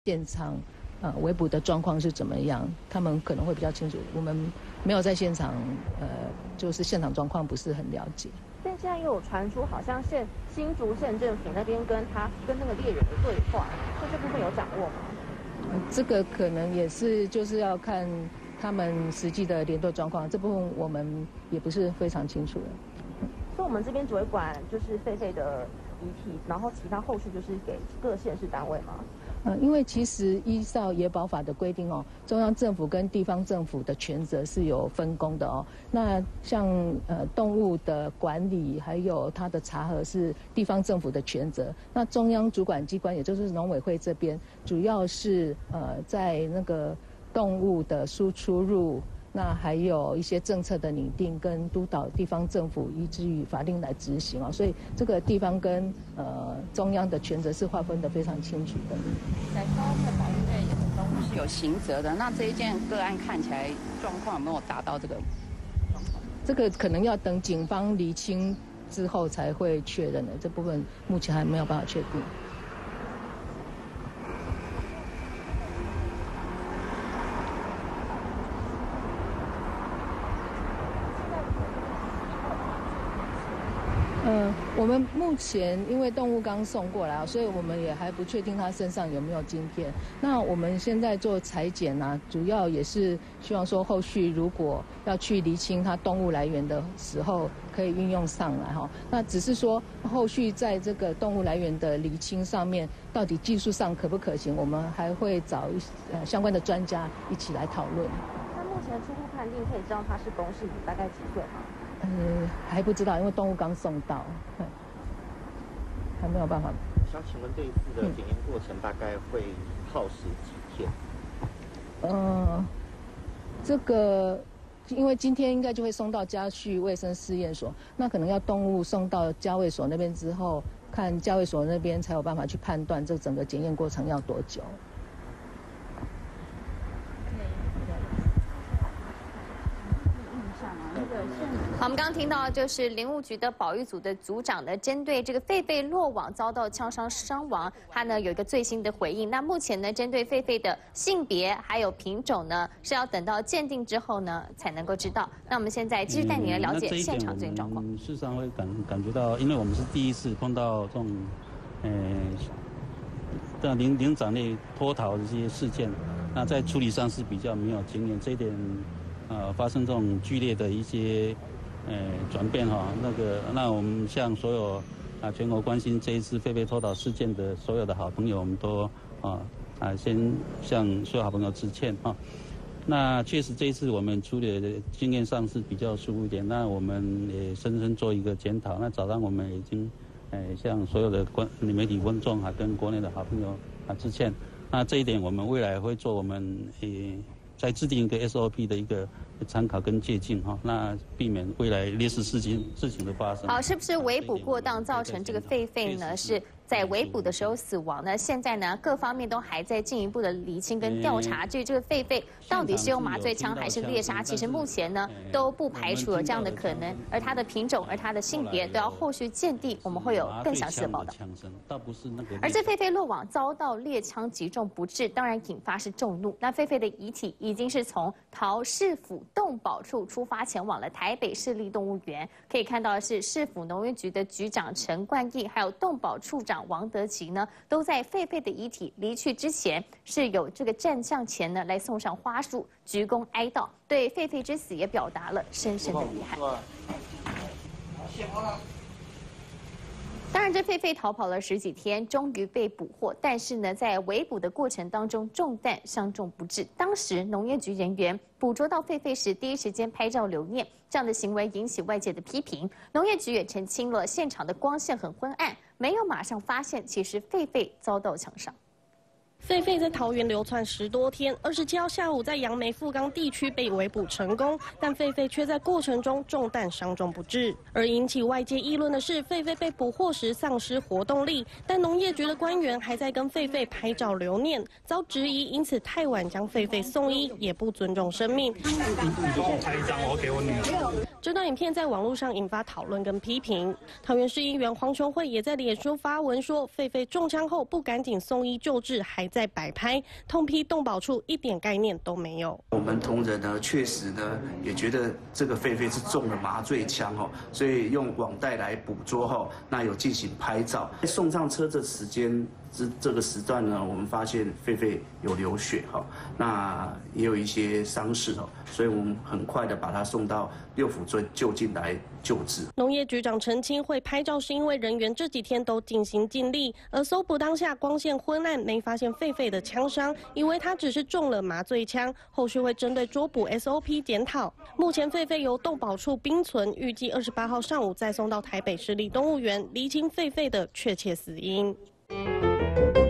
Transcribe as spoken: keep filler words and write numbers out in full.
现场呃围捕的状况是怎么样，他们可能会比较清楚。我们没有在现场，呃，就是现场状况不是很了解。 但现在又有传出，好像县新竹县政府那边跟他跟那个猎人的对话，对这部分有掌握吗？ 呃、这个可能也是就是要看他们实际的联络状况，这部分我们也不是非常清楚的。 所以我们这边只会管就是狒狒的遗体，然后其他后续就是给各县市单位吗？ 呃，因为其实依照野保法的规定哦，中央政府跟地方政府的权责是有分工的哦。那像呃动物的管理还有它的查核是地方政府的权责，那中央主管机关也就是农委会这边，主要是呃在那个动物的输出入。那还有一些政策的拟定跟督导地方政府依据于法令来执行啊，所以这个地方跟呃中央的权责是划分得非常清楚的。 在高的保育类动物是有刑责的，那这一件个案看起来状况有没有达到这个状况？ 这个可能要等警方厘清之后才会确认的，这部分目前还没有办法确定。呃，我们目前因为动物刚送过来，所以我们也还不确定它身上有没有晶片。那我们现在做裁剪啊，主要也是希望说后续如果要去厘清它动物来源的时候，可以运用上来哈。那只是说后续在这个动物来源的厘清上面，到底技术上可不可行，我们还会找一呃相关的专家一起来讨论。 那目前初步判定可以知道它是公是母，大概几岁吗？ 呃，还不知道，因为动物刚送到，还没有办法。 想请问这一次的检验过程大概会耗时几天？ 呃，这个因为今天应该就会送到嘉序卫生试验所，那可能要动物送到家卫所那边之后，看家卫所那边才有办法去判断这整个检验过程要多久。 好，我们刚刚听到就是林务局的保育组的组长呢，针对这个狒狒落网遭到枪伤伤亡，他呢有一个最新的回应。那目前呢，针对狒狒的性别还有品种呢，是要等到鉴定之后呢才能够知道。那我们现在继续带你来了解现场最新状况。 嗯、事实上会感感觉到，因为我们是第一次碰到这种，呃，的灵灵长类脱逃的这些事件，那在处理上是比较没有经验，这一点。呃，发生这种剧烈的一些呃转变哈，那个那我们向所有啊全国关心这一次狒狒脱逃事件的所有的好朋友，我们都啊啊先向所有好朋友致歉啊。那确实这一次我们处理的经验上是比较疏忽一点，那我们也深深做一个检讨。那早上我们已经呃向所有的观媒体观众啊跟国内的好朋友啊致歉。那这一点我们未来会做我们呃。在制定一个 S O P 的一个参考跟借鉴哈，那避免未来类似事情事情的发生。 好，是不是围捕过当造成这个狒狒呢？是在围捕的时候死亡呢？现在呢，各方面都还在进一步的厘清跟调查。至于这个狒狒到底是用麻醉枪还是猎杀，其实目前呢都不排除有这样的可能。而它的品种、而它的性别都要后续鉴定，我们会有更详细的报道。而这狒狒落网遭到猎枪击中不治，当然引发是众怒。那狒狒的遗体已经是从桃市府动保处出发前往了台北市立动物园。可以看到的是，市府农业局的局长陈冠义，还有动保处长王德吉呢，都在狒狒的遗体离去之前，是有这个站向前呢来送上花束，鞠躬哀悼，对狒狒之死也表达了深深的遗憾。当然，这狒狒逃跑了十几天，终于被捕获。但是呢，在围捕的过程当中，中弹伤重不治。当时农业局人员捕捉到狒狒时，第一时间拍照留念，这样的行为引起外界的批评。农业局也澄清了，现场的光线很昏暗，没有马上发现，其实狒狒遭到枪伤。 狒狒在桃园流窜十多天，二十七号下午在杨梅富冈地区被围捕成功，但狒狒却在过程中中弹伤重不治。而引起外界议论的是，狒狒被捕获时丧失活动力，但农业局的官员还在跟狒狒拍照留念，遭质疑因此太晚将狒狒送医，也不尊重生命。你帮我拍一张，我给我女儿。这段影片在网络上引发讨论跟批评。桃园市议员黄雄慧也在脸书发文说，狒狒中枪后不赶紧送医救治，还在摆拍，痛批动保处一点概念都没有。 我们同仁呢，确实呢也觉得这个狒狒是中了麻醉枪哦，所以用网袋来捕捉后，那有进行拍照。送上车的时间这这个时段呢，我们发现狒狒有流血哈，那也有一些伤势哦，所以我们很快的把它送到六府村就近来救治。 农业局长澄清，会拍照是因为人员这几天都尽心尽力，而搜捕当下光线昏暗，没发现狒狒的枪伤，以为他只是中了麻醉枪，后续会针对捉捕 S O P 检讨。目前狒狒由动保处冰存，预计二十八号上午再送到台北市立动物园，厘清狒狒的确切死因。